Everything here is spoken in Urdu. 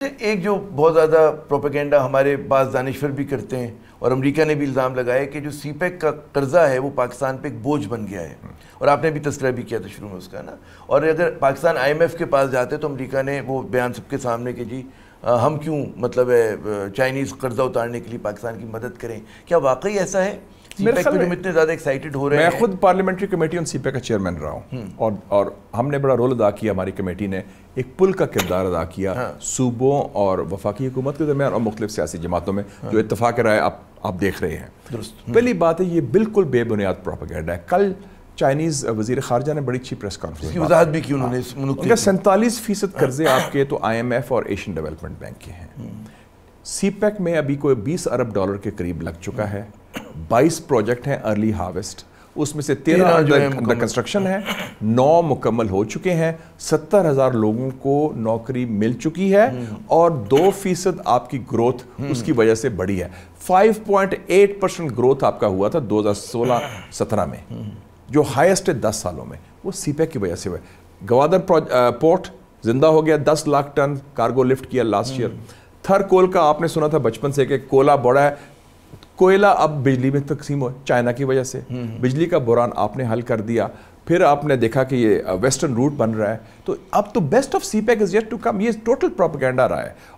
ایک جو بہت زیادہ پروپیگنڈا ہمارے بعض دانشور بھی کرتے ہیں اور امریکہ نے بھی الزام لگایا کہ جو سی پیک کا قرضہ ہے وہ پاکستان پہ ایک بوجھ بن گیا ہے، اور آپ نے بھی تذکرہ بھی کیا تھا شروع میں اس کا نا، اور اگر پاکستان آئی ایم ایف کے پاس جاتے تو امریکہ نے وہ بیان سب کے سامنے کہ جی ہم کیوں مطلب ہے چائنیز قرضہ اتارنے کے لیے پاکستان کی مدد کریں. کیا واقعی ایسا ہے؟ سی پیک پہ جو اتنے زیادہ ایکسائٹڈ ہو رہے ہیں. میں خود parliamentary committee on CPEC کا چیئرمین رہا ہوں، اور ہم نے بڑا رول ادا کیا، ہماری کمیٹی نے ایک پل کا کردار ادا کیا صوبوں اور وفاقی حکومت کے درمیان اور مختلف سیاسی جماعتوں میں، جو اتفاق رائے آپ دیکھ رہے ہیں. درست. پہلی بات ہے یہ بالکل بے بنیاد پروپیگنڈا ہے. کل چائنیز وزیر خارجہ نے بڑی اچھی پریس کانفرنس کی وضاحت بھی کی انہوں نے. ان کا 47% قرضے آپ کے تو آئی ایم ایف اور ایشین ڈیولپمنٹ بینک کے ہیں. سی پیک میں ابھی کوئی $20 ارب کے قریب لگ چکا ہے. 22 پروجیکٹ ہیں ارلی ہارویسٹ، اس میں سے 13 انڈر کنسٹرکشن ہے، 9 مکمل ہو چکے ہیں، 70,000 لوگوں کو نوکری مل چکی ہے، اور 2% آپ کی گروتھ اس کی وجہ سے بڑھی ہے. 5.8% گروتھ آپ کا ہوا تھا 2016-17 میں، جو ہائیسٹ ہے 10 سالوں میں، وہ سی پیک کی وجہ سے ہوا ہے. گوادر پورٹ زندہ ہو گیا، 10 لاکھ ٹن کارگو لفٹ کیا لاسٹ ایئر. تھر کول کا آپ نے سنا تھا بچپن سے کہ کوئلہ بڑا ہے، کوئلہ اب بجلی میں تقسیم ہو چائنا کی وجہ سے، بجلی کا بحران آپ نے حل کر دیا. پھر آپ نے دیکھا کہ یہ ویسٹرن روٹ بن رہا ہے. تو اب تو best of CPEC is yet to come. یہ ٹوٹل پروپیگنڈا رہا ہے.